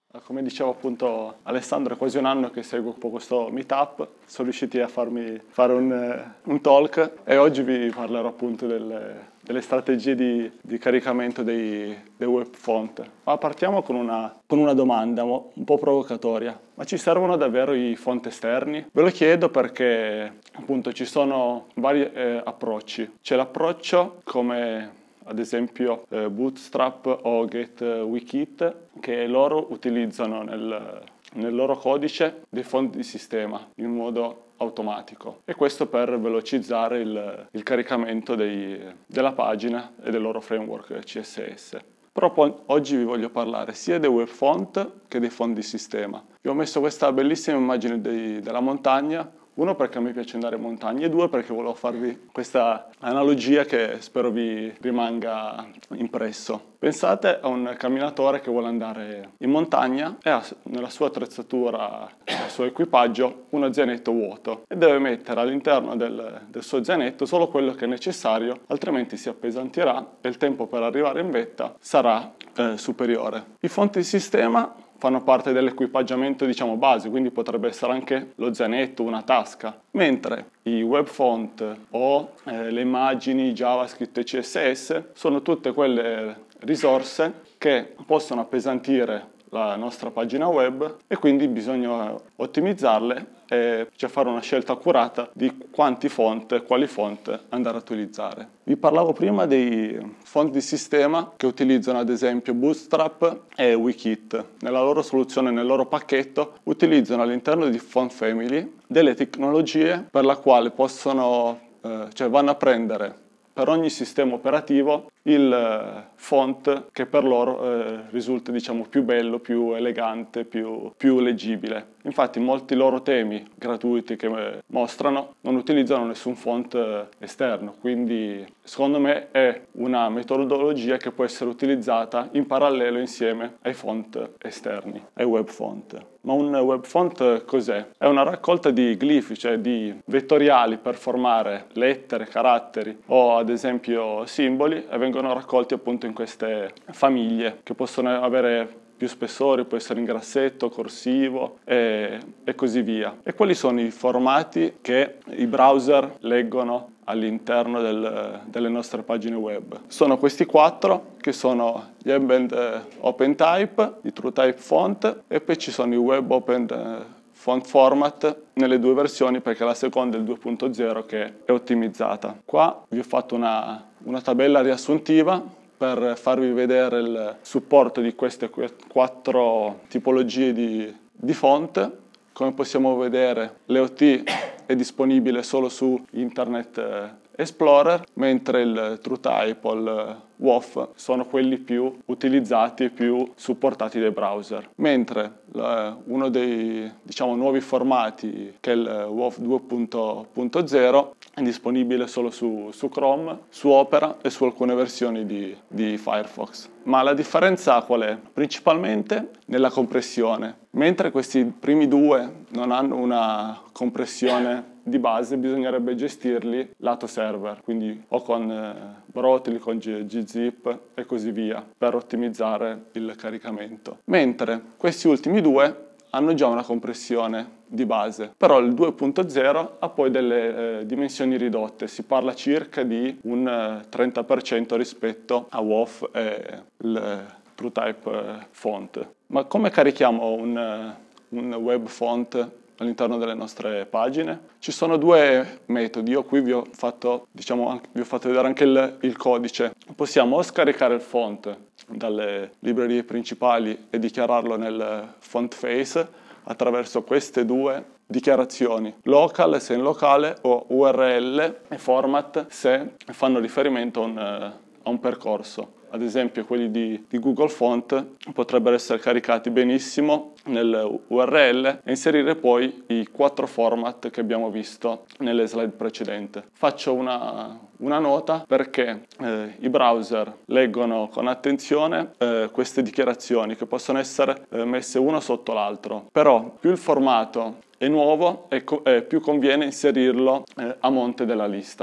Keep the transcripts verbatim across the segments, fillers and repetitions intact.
Come diceva appunto Alessandro, è quasi un anno che seguo un po' questo meetup, sono riusciti a farmi fare un, un talk e oggi vi parlerò appunto delle, delle strategie di, di caricamento dei, dei web font. Ma partiamo con una, con una domanda un po' provocatoria. Ma ci servono davvero i font esterni? Ve lo chiedo perché appunto ci sono vari eh, approcci. C'è l'approccio come ad esempio eh, Bootstrap o GetWikit, che loro utilizzano nel, nel loro codice dei font di sistema in modo automatico, e questo per velocizzare il, il caricamento dei, della pagina e del loro framework C S S. Però poi, oggi vi voglio parlare sia dei web font che dei font di sistema. Vi ho messo questa bellissima immagine dei, della montagna. Uno, perché a me piace andare in montagna, e due, perché volevo farvi questa analogia che spero vi rimanga impresso. Pensate a un camminatore che vuole andare in montagna e ha nella sua attrezzatura, nel suo equipaggio, uno zainetto vuoto e deve mettere all'interno del, del suo zainetto solo quello che è necessario, altrimenti si appesantirà e il tempo per arrivare in vetta sarà eh, superiore. I font di sistema fanno parte dell'equipaggiamento, diciamo, base, quindi potrebbe essere anche lo zainetto, una tasca, mentre i web font o eh, le immagini JavaScript e C S S sono tutte quelle risorse che possono appesantire la nostra pagina web e quindi bisogna ottimizzarle e cioè fare una scelta accurata di quanti font e quali font andare a utilizzare. Vi parlavo prima dei font di sistema che utilizzano ad esempio Bootstrap e Wikit. Nella loro soluzione, nel loro pacchetto, utilizzano all'interno di Font Family delle tecnologie per la quale possono, eh, cioè vanno a prendere per ogni sistema operativo il font che per loro eh, risulta, diciamo, più bello, più elegante, più, più leggibile. Infatti molti loro temi gratuiti che eh, mostrano non utilizzano nessun font eh, esterno, quindi secondo me è una metodologia che può essere utilizzata in parallelo insieme ai font esterni, ai web font. Ma un web font cos'è? È una raccolta di glifi, cioè di vettoriali per formare lettere, caratteri o ad esempio simboli, e vengono raccolti appunto in queste famiglie che possono avere più spessore, può essere in grassetto, corsivo e, e così via. E quali sono i formati che i browser leggono all'interno del, delle nostre pagine web? Sono questi quattro, che sono gli Embed Open Type, i TrueType Font, e poi ci sono i Web Open Font Format nelle due versioni, perché la seconda è il due punto zero che è ottimizzata. Qua vi ho fatto una, una tabella riassuntiva per farvi vedere il supporto di queste quattro tipologie di, di font. Come possiamo vedere, l'E O T è disponibile solo su Internet Explorer, mentre il TrueType o il W O F sono quelli più utilizzati e più supportati dai browser. Mentre uno dei, diciamo, nuovi formati, che è il W O F due punto zero, è disponibile solo su, su Chrome, su Opera e su alcune versioni di, di Firefox. Ma la differenza qual è? Principalmente nella compressione. Mentre questi primi due non hanno una compressione di base, bisognerebbe gestirli lato server, quindi o con eh, Brotli, con gzip e così via, per ottimizzare il caricamento. Mentre questi ultimi due hanno già una compressione di base, però il due punto zero ha poi delle eh, dimensioni ridotte, si parla circa di un eh, trenta per cento rispetto a W O F e il eh, TrueType eh, font. Ma come carichiamo un, uh, un web font all'interno delle nostre pagine? Ci sono due metodi. Io qui vi ho fatto, diciamo, anche, vi ho fatto vedere anche il, il codice. Possiamo o scaricare il font dalle librerie principali e dichiararlo nel font face attraverso queste due dichiarazioni: local se in locale, o U R L e format se fanno riferimento a un, a un percorso. Ad esempio quelli di, di Google Font potrebbero essere caricati benissimo nel U R L e inserire poi i quattro format che abbiamo visto nelle slide precedenti. Faccio una, una nota perché eh, i browser leggono con attenzione eh, queste dichiarazioni, che possono essere eh, messe uno sotto l'altro, però più il formato è nuovo e, co- e più conviene inserirlo eh, a monte della lista.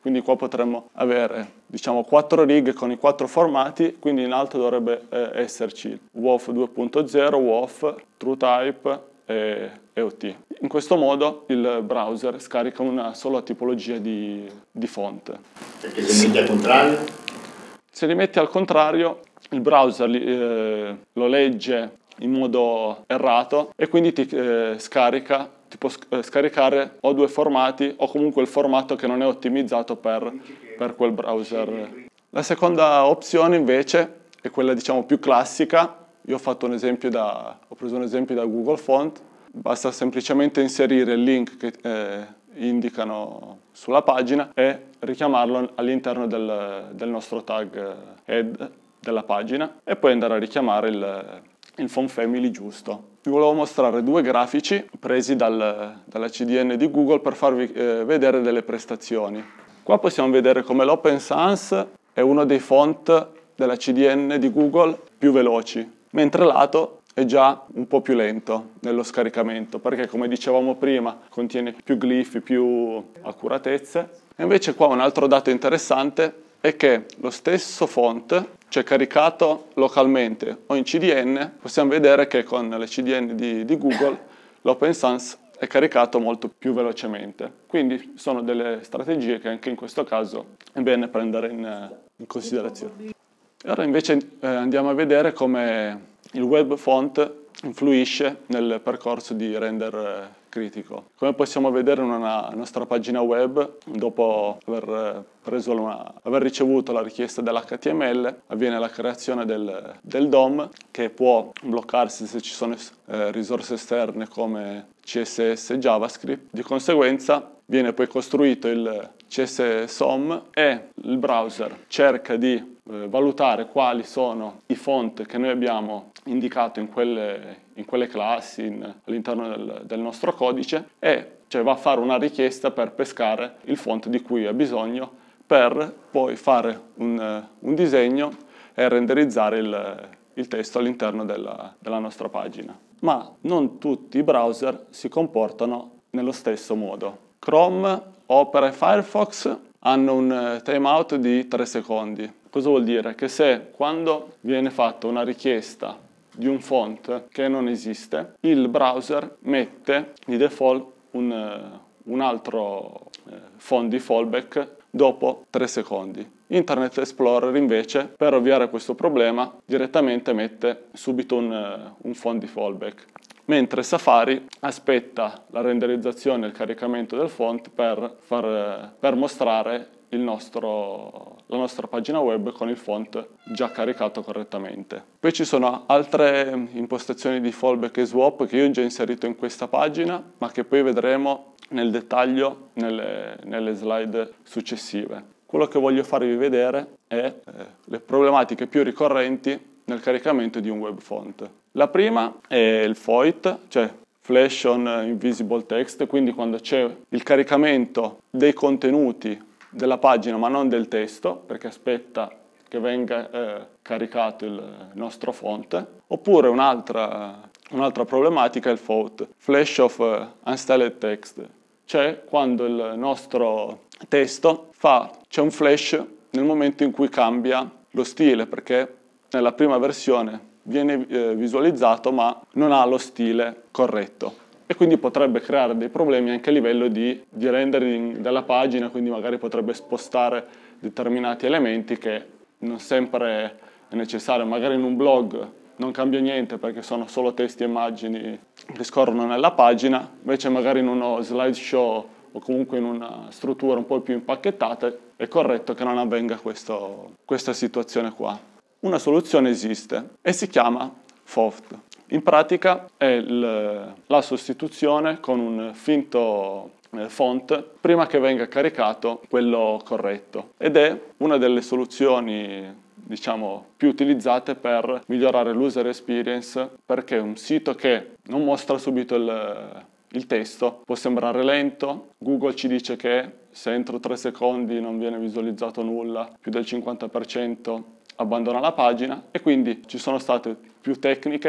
Quindi qua potremmo avere, diciamo, quattro righe con i quattro formati, quindi in alto dovrebbe eh, esserci W O F due punto zero, W O F, TrueType e E O T. In questo modo il browser scarica una sola tipologia di, di font. Perché se metti al contrario? Se li metti al contrario, il browser li, eh, lo legge in modo errato e quindi ti eh, scarica, ti può sc- eh, scaricare o due formati o comunque il formato che non è ottimizzato per, per quel browser. La seconda opzione invece è quella, diciamo, più classica. Io ho fatto un esempio da, ho preso un esempio da Google Font. Basta semplicemente inserire il link che eh, indicano sulla pagina e richiamarlo all'interno del, del nostro tag head della pagina e poi andare a richiamare il, il font family giusto. Vi volevo mostrare due grafici presi dal, dalla C D N di Google per farvi eh, vedere delle prestazioni. Qua possiamo vedere come l'Open Sans è uno dei font della C D N di Google più veloci, mentre lato è già un po' più lento nello scaricamento, perché come dicevamo prima contiene più glifi, più accuratezze. E invece qua un altro dato interessante è che lo stesso font, cioè caricato localmente o in C D N, possiamo vedere che con le C D N di, di Google l'Open Sans è caricato molto più velocemente. Quindi sono delle strategie che anche in questo caso è bene prendere in, in considerazione. E ora invece eh, andiamo a vedere come il web font influisce nel percorso di render critico. Come possiamo vedere in una nostra pagina web, dopo aver, preso una, aver ricevuto la richiesta dell'H T M L, avviene la creazione del, del D O M che può bloccarsi se ci sono eh, risorse esterne come C S S e JavaScript. Di conseguenza viene poi costruito il C S S O M e il browser cerca di eh, valutare quali sono i font che noi abbiamo indicato in quelle, in quelle classi in, all'interno del, del nostro codice e cioè va a fare una richiesta per pescare il font di cui ha bisogno per poi fare un, un disegno e renderizzare il, il testo all'interno della, della nostra pagina. Ma non tutti i browser si comportano nello stesso modo. Chrome, Opera e Firefox hanno un timeout di tre secondi. Cosa vuol dire? Che se quando viene fatta una richiesta di un font che non esiste, il browser mette di default un, un altro font di fallback dopo tre secondi. Internet Explorer invece, per ovviare questo problema, direttamente mette subito un, un font di fallback. Mentre Safari aspetta la renderizzazione e il caricamento del font per, far, per mostrare il nostro, la nostra pagina web con il font già caricato correttamente. Poi ci sono altre impostazioni di fallback e swap che io ho già inserito in questa pagina, ma che poi vedremo nel dettaglio nelle, nelle slide successive. Quello che voglio farvi vedere è eh, le problematiche più ricorrenti nel caricamento di un web font. La prima è il F O I T, cioè Flash on Invisible Text, quindi quando c'è il caricamento dei contenuti della pagina ma non del testo, perché aspetta che venga eh, caricato il nostro font. Oppure un'altra, un'altra problematica è il F O T, Flash of uh, Unstyled Text, cioè quando il nostro testo fa, c'è un flash nel momento in cui cambia lo stile, perché nella prima versione viene eh, visualizzato ma non ha lo stile corretto e quindi potrebbe creare dei problemi anche a livello di, di rendering della pagina, quindi magari potrebbe spostare determinati elementi che non sempre è necessario. Magari in un blog non cambia niente perché sono solo testi e immagini che scorrono nella pagina, invece magari in uno slideshow o comunque in una struttura un po' più impacchettata è corretto che non avvenga questo, questa situazione qua. Una soluzione esiste e si chiama F O F T. In pratica è il, la sostituzione con un finto eh, font prima che venga caricato quello corretto ed è una delle soluzioni, diciamo, più utilizzate per migliorare l'user experience, perché un sito che non mostra subito il, il testo può sembrare lento. Google ci dice che se entro tre secondi non viene visualizzato nulla, più del cinquanta per cento abbandona la pagina, e quindi ci sono state più tecniche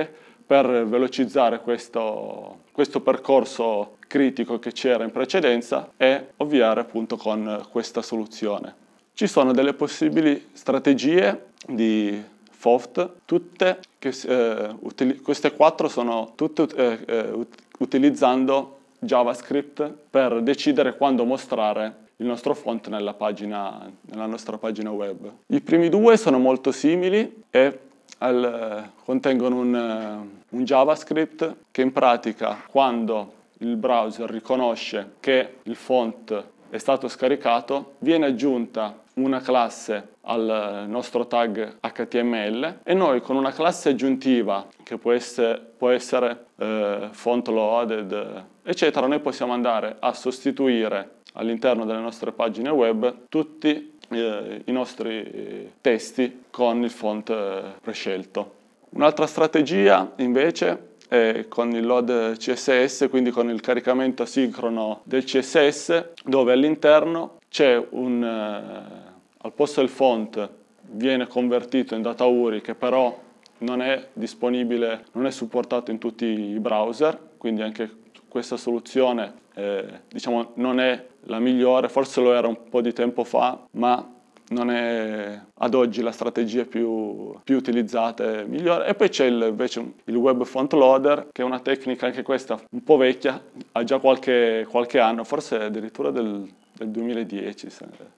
per velocizzare questo, questo percorso critico che c'era in precedenza e ovviare appunto con questa soluzione. Ci sono delle possibili strategie di F O F T, tutte che, eh, utili- queste quattro sono tutte eh, eh, ut- utilizzando JavaScript per decidere quando mostrare il nostro font nella, pagina, nella nostra pagina web. I primi due sono molto simili e al, contengono un, un JavaScript che in pratica, quando il browser riconosce che il font è stato scaricato, viene aggiunta una classe al nostro tag H T M L e noi con una classe aggiuntiva che può essere, può essere eh, font loaded, eccetera, noi possiamo andare a sostituire all'interno delle nostre pagine web tutti eh, i nostri testi con il font eh, prescelto. Un'altra strategia invece è con il load C S S, quindi con il caricamento asincrono del C S S, dove all'interno c'è un, eh, al posto del font viene convertito in data U R I che però non è disponibile, non è supportato in tutti i browser, quindi anche questa soluzione eh, diciamo non è la migliore, forse lo era un po' di tempo fa, ma non è ad oggi la strategia più, più utilizzata e migliore. E poi c'è il, invece il web font loader, che è una tecnica anche questa un po' vecchia, ha già qualche, qualche anno, forse addirittura del, del duemiladieci,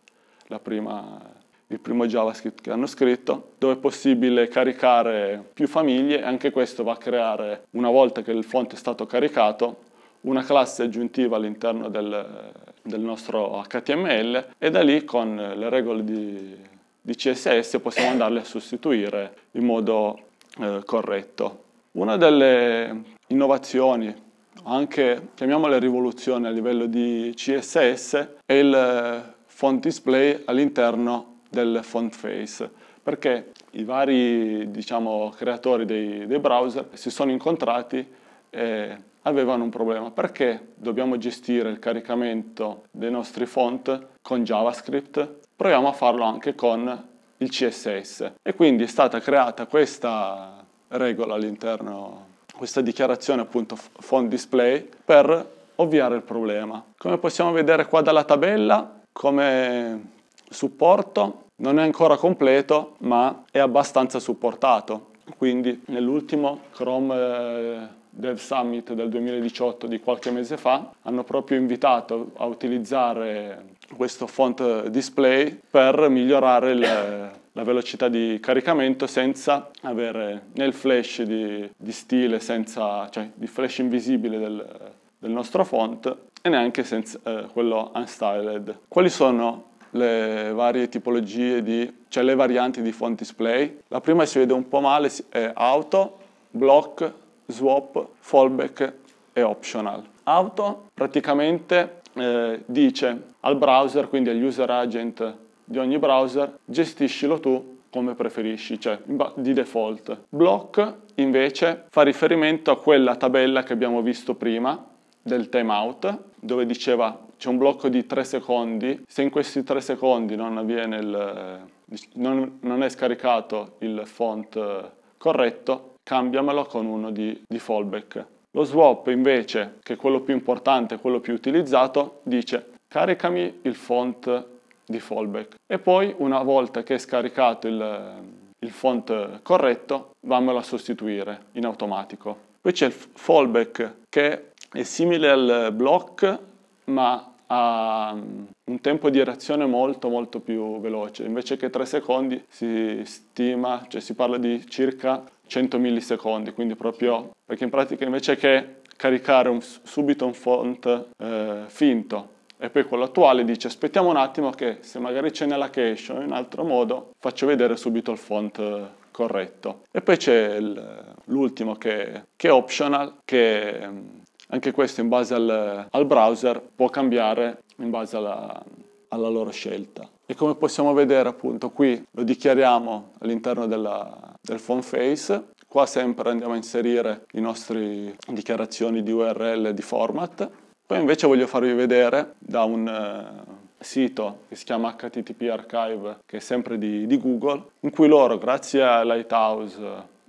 la prima, il primo JavaScript che hanno scritto, dove è possibile caricare più famiglie. Anche questo va a creare, una volta che il font è stato caricato, una classe aggiuntiva all'interno del, del nostro H T M L e da lì con le regole di, di C S S possiamo andarle a sostituire in modo eh, corretto. Una delle innovazioni, anche chiamiamole rivoluzioni a livello di C S S, è il font display all'interno del font face, perché i vari diciamo, creatori dei, dei browser si sono incontrati e avevano un problema. Perché dobbiamo gestire il caricamento dei nostri font con JavaScript? Proviamo a farlo anche con il C S S. E quindi è stata creata questa regola all'interno, questa dichiarazione appunto font display, per ovviare il problema. Come possiamo vedere qua dalla tabella, come supporto non è ancora completo, ma è abbastanza supportato. Quindi nell'ultimo Chrome eh, Dev Summit del duemiladiciotto di qualche mese fa hanno proprio invitato a utilizzare questo font display per migliorare il, la velocità di caricamento senza avere né il flash di, di stile, senza, cioè di flash invisibile del, del nostro font e neanche senza, eh, quello unstyled. Quali sono le varie tipologie di, cioè le varianti di font display? La prima si vede un po' male, è auto, block, swap, fallback e optional. Auto praticamente eh, dice al browser, quindi agli user agent di ogni browser, gestiscilo tu come preferisci, cioè di default. Block invece fa riferimento a quella tabella che abbiamo visto prima del timeout, dove diceva c'è un blocco di tre secondi, se in questi tre secondi non avviene il, non, non è scaricato il font corretto, cambiamelo con uno di, di fallback. Lo swap invece, che è quello più importante, quello più utilizzato, dice caricami il font di fallback e poi una volta che è scaricato il, il font corretto vammelo a sostituire in automatico. Poi c'è il fallback che è simile al block ma ha un tempo di reazione molto molto più veloce. Invece che tre secondi si stima, cioè si parla di circa cento millisecondi, quindi proprio perché in pratica invece che caricare un, subito un font eh, finto e poi quello attuale dice aspettiamo un attimo che se magari c'è nella cache o in altro modo faccio vedere subito il font eh, corretto. E poi c'è l'ultimo che, che è optional, che anche questo in base al, al browser può cambiare in base alla, alla loro scelta. E come possiamo vedere appunto qui lo dichiariamo all'interno della, del font face. Qua sempre andiamo a inserire le nostre dichiarazioni di U R L e di format. Poi invece voglio farvi vedere da un uh, sito che si chiama H T T P Archive, che è sempre di, di Google, in cui loro grazie a Lighthouse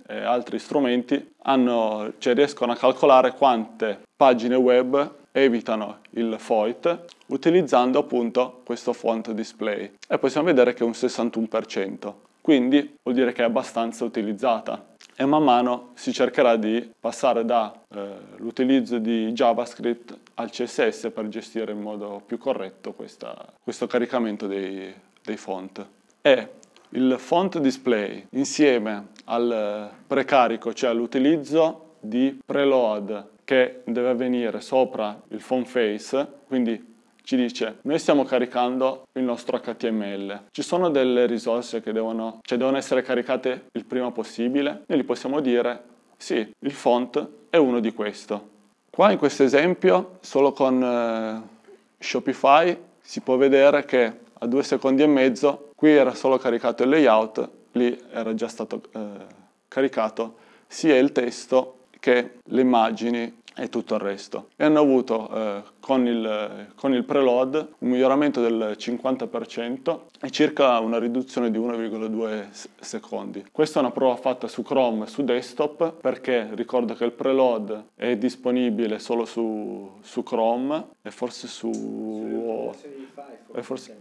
e altri strumenti hanno, cioè riescono a calcolare quante pagine web evitano il foint utilizzando appunto questo font display, e possiamo vedere che è un sessantuno per cento, quindi vuol dire che è abbastanza utilizzata, e man mano si cercherà di passare dall'utilizzo eh, di JavaScript al C S S per gestire in modo più corretto questa, questo caricamento dei, dei font. E il font display insieme al precarico, cioè all'utilizzo di preload che deve avvenire sopra il font face, quindi ci dice noi stiamo caricando il nostro H T M L, ci sono delle risorse che devono, cioè devono essere caricate il prima possibile, noi gli possiamo dire sì, il font è uno di questo. Qua in questo esempio solo con eh, Shopify si può vedere che a due secondi e mezzo qui era solo caricato il layout, lì era già stato eh, caricato sia il testo che le immagini e tutto il resto. E hanno avuto eh, con, il, con il preload un miglioramento del cinquanta per cento e circa una riduzione di uno virgola due secondi. Questa è una prova fatta su Chrome su desktop, perché ricordo che il preload è disponibile solo su, su Chrome e forse su... E, forse,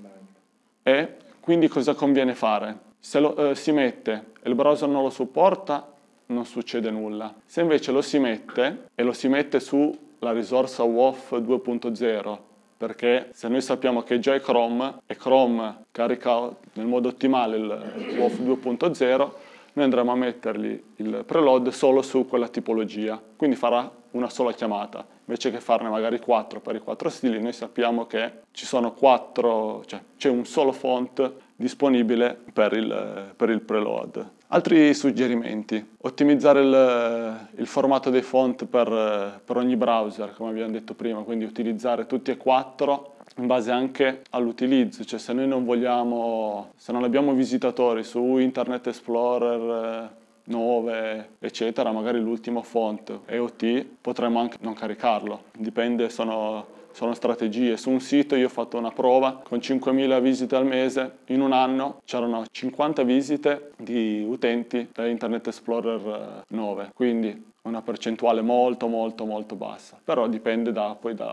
e quindi cosa conviene fare? Se lo, eh, si mette e il browser non lo supporta, non succede nulla. Se invece lo si mette e lo si mette sulla risorsa W O F due punto zero, perché se noi sappiamo che già è Chrome e Chrome carica nel modo ottimale il W O F due punto zero, noi andremo a mettergli il preload solo su quella tipologia, quindi farà una sola chiamata, invece che farne magari quattro per i quattro stili. Noi sappiamo che ci sono quattro, cioè c'è un solo font disponibile per il, per il preload. Altri suggerimenti: ottimizzare il, il formato dei font per, per ogni browser, come abbiamo detto prima, quindi utilizzare tutti e quattro in base anche all'utilizzo, cioè se noi non vogliamo, se non abbiamo visitatori su Internet Explorer nove eccetera, magari l'ultimo font E O T potremmo anche non caricarlo, dipende, sono sono strategie. Su un sito io ho fatto una prova con cinquemila visite al mese, in un anno c'erano cinquanta visite di utenti da Internet Explorer nove, quindi una percentuale molto molto molto bassa, però dipende da, poi da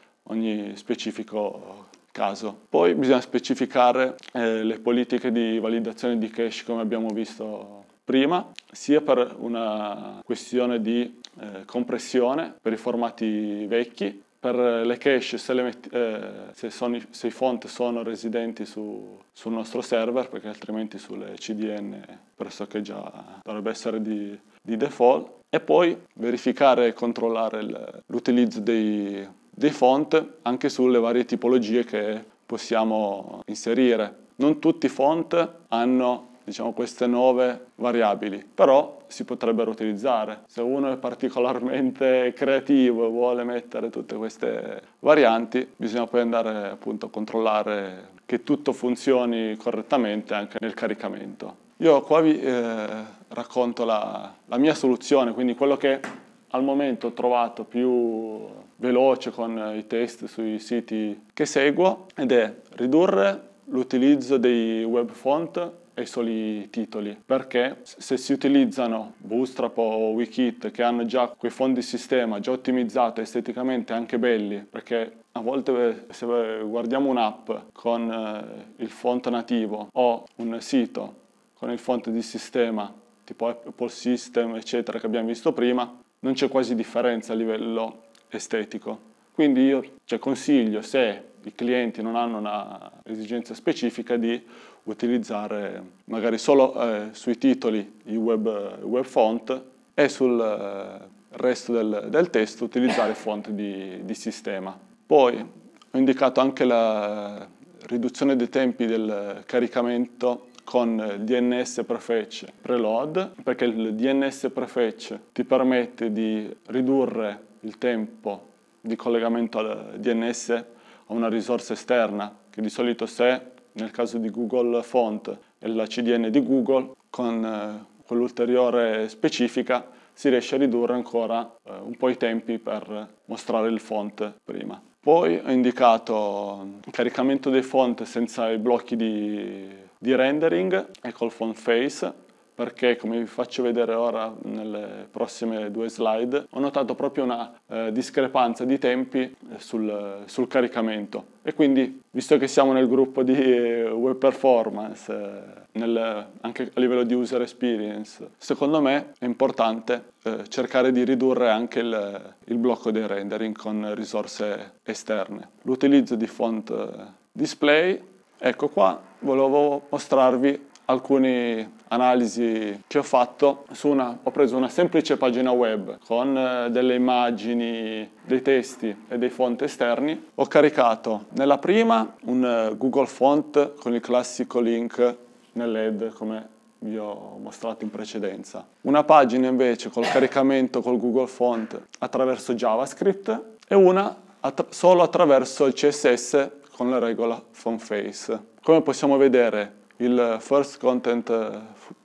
ogni specifico caso. Poi bisogna specificare eh, le politiche di validazione di cache, come abbiamo visto prima, sia per una questione di eh, compressione per i formati vecchi. Per le cache, se, le metti, eh, se, sono, se i font sono residenti su, sul nostro server, perché altrimenti sulle C D N pressoché già dovrebbe essere di, di default. E poi verificare e controllare l'utilizzo dei, dei font anche sulle varie tipologie che possiamo inserire. Non tutti i font hanno, diciamo, queste nuove variabili, però si potrebbero utilizzare. Se uno è particolarmente creativo e vuole mettere tutte queste varianti, bisogna poi andare appunto a controllare che tutto funzioni correttamente anche nel caricamento. Io qua vi eh, racconto la, la mia soluzione, quindi quello che al momento ho trovato più veloce con i test sui siti che seguo, ed è ridurre l'utilizzo dei web font ai soli titoli, perché se si utilizzano Bootstrap o Wikit, che hanno già quei font di sistema già ottimizzati, esteticamente anche belli, perché a volte se guardiamo un'app con eh, il font nativo o un sito con il font di sistema tipo Apple System eccetera che abbiamo visto prima, non c'è quasi differenza a livello estetico. Quindi io cioè, consiglio, se i clienti non hanno una esigenza specifica, di utilizzare magari solo eh, sui titoli i web, web font, e sul eh, resto del, del testo utilizzare font di, di sistema. Poi ho indicato anche la riduzione dei tempi del caricamento con il D N S prefetch preload, perché il D N S prefetch ti permette di ridurre il tempo di collegamento al D N S a una risorsa esterna, che di solito, se nel caso di Google Font è la C D N di Google, con eh, quell'ulteriore specifica si riesce a ridurre ancora eh, un po' i tempi per mostrare il font prima. Poi ho indicato il caricamento dei font senza i blocchi di, di rendering e col font face, perché, come vi faccio vedere ora nelle prossime due slide, ho notato proprio una eh, discrepanza di tempi sul, sul caricamento. E quindi, visto che siamo nel gruppo di web performance, eh, nel, anche a livello di user experience, secondo me è importante eh, cercare di ridurre anche il, il blocco dei rendering con risorse esterne. L'utilizzo di font eh, display, ecco qua, volevo mostrarvi alcune analisi che ho fatto su una, ho preso una semplice pagina web con eh, delle immagini, dei testi e dei font esterni. Ho caricato nella prima un uh, Google Font con il classico link nell'E D come vi ho mostrato in precedenza. Una pagina invece col caricamento col Google Font attraverso JavaScript e una att- solo attraverso il C S S con la regola font face. Come possiamo vedere, il First Content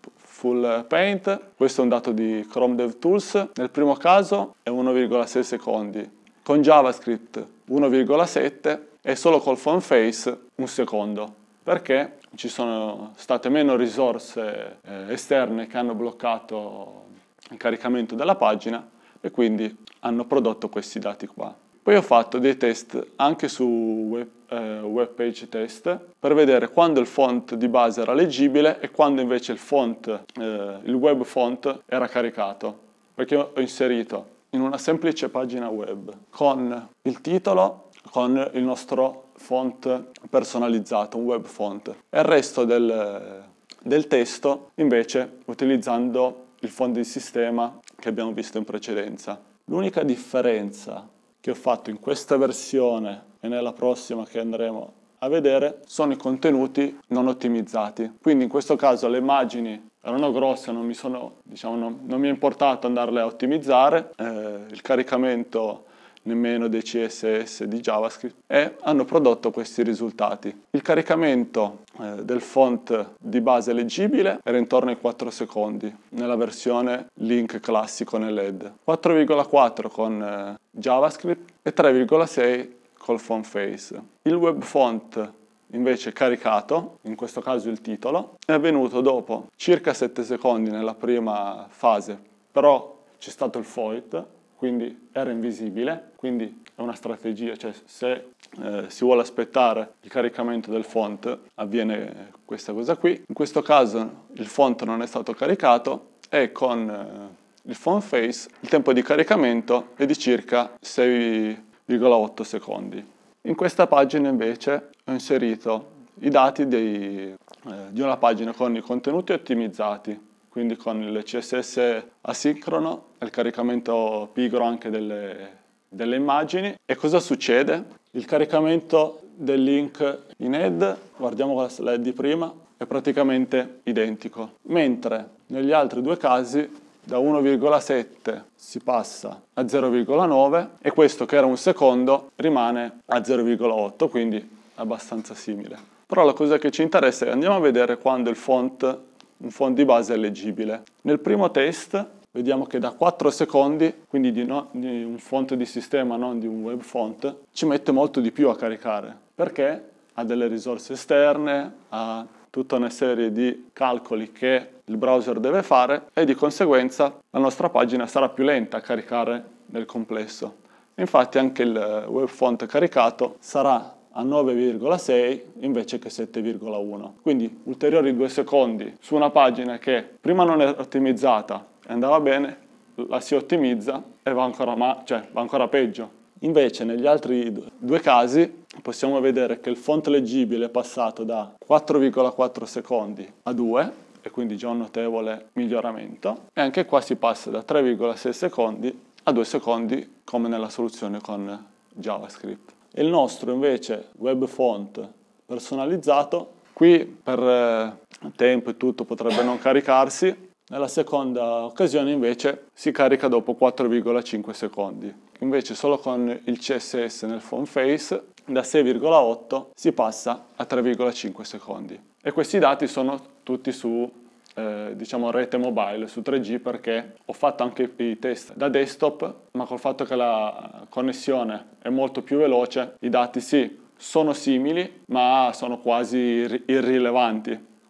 Full Paint, questo è un dato di Chrome DevTools, nel primo caso è uno virgola sei secondi, con JavaScript uno virgola sette e solo col font face un secondo, perché ci sono state meno risorse eh, esterne che hanno bloccato il caricamento della pagina e quindi hanno prodotto questi dati qua. Poi ho fatto dei test anche su web, eh, web page test per vedere quando il font di base era leggibile e quando invece il font, eh, il web font era caricato. Perché ho inserito in una semplice pagina web con il titolo, con il nostro font personalizzato, un web font, e il resto del, del testo invece utilizzando il font di sistema che abbiamo visto in precedenza. L'unica differenza che ho fatto in questa versione e nella prossima che andremo a vedere sono i contenuti non ottimizzati. Quindi in questo caso le immagini erano grosse, non mi, sono, diciamo, non, non mi è importato andarle a ottimizzare, eh, il caricamento nemmeno dei C S S di JavaScript, e hanno prodotto questi risultati. Il caricamento eh, del font di base leggibile era intorno ai quattro secondi nella versione link classico nell'E D, quattro virgola quattro con eh, JavaScript e tre virgola sei col font face. Il web font invece caricato, in questo caso il titolo, è avvenuto dopo circa sette secondi nella prima fase, però c'è stato il foil, quindi era invisibile, quindi è una strategia, cioè se eh, si vuole aspettare il caricamento del font avviene questa cosa qui. In questo caso il font non è stato caricato e con eh, il font face il tempo di caricamento è di circa sei virgola otto secondi. In questa pagina invece ho inserito i dati dei, eh, di una pagina con i contenuti ottimizzati, quindi con il C S S asincrono e il caricamento pigro anche delle, delle immagini. E cosa succede? Il caricamento del link in E D, guardiamo la slide di prima, è praticamente identico, mentre negli altri due casi da uno virgola sette si passa a zero virgola nove e questo che era un secondo rimane a zero virgola otto, quindi abbastanza simile. Però la cosa che ci interessa è andiamo a vedere quando il font un font di base è leggibile. Nel primo test vediamo che da quattro secondi, quindi di, no, di un font di sistema, non di un web font, ci mette molto di più a caricare, perché ha delle risorse esterne, ha tutta una serie di calcoli che il browser deve fare e di conseguenza la nostra pagina sarà più lenta a caricare nel complesso. Infatti anche il web font caricato sarà a nove virgola sei invece che sette virgola uno. Quindi ulteriori due secondi su una pagina che prima non era ottimizzata e andava bene, la si ottimizza e va ancora, ma, cioè, va ancora peggio. Invece negli altri due casi possiamo vedere che il font leggibile è passato da quattro virgola quattro secondi a due, e quindi già un notevole miglioramento, e anche qua si passa da tre virgola sei secondi a due secondi come nella soluzione con JavaScript. Il nostro invece web font personalizzato, qui per eh, tempo e tutto potrebbe non caricarsi, nella seconda occasione invece si carica dopo quattro virgola cinque secondi. Invece solo con il C S S nel font face da sei virgola otto si passa a tre virgola cinque secondi. E questi dati sono tutti su eh, diciamo rete mobile, su tre G, perché ho fatto anche i test da desktop, ma col fatto che la connessione è molto più veloce, i dati sì, sono simili, ma sono quasi irrilevanti.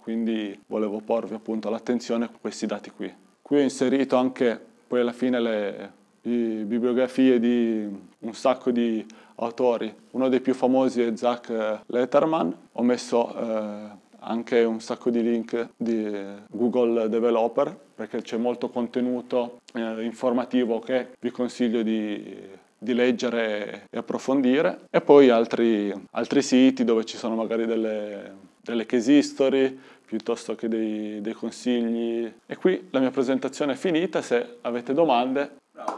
quindi volevo porvi appunto all'attenzione questi dati qui. Qui ho inserito anche poi alla fine le, le bibliografie di un sacco di autori. Uno dei più famosi è Zach Letterman. Ho messo eh, anche un sacco di link di Google Developer, perché c'è molto contenuto eh, informativo che vi consiglio di, di leggere e approfondire. E poi altri, altri siti dove ci sono magari delle, delle case history, piuttosto che dei, dei consigli. E qui la mia presentazione è finita. Se avete domande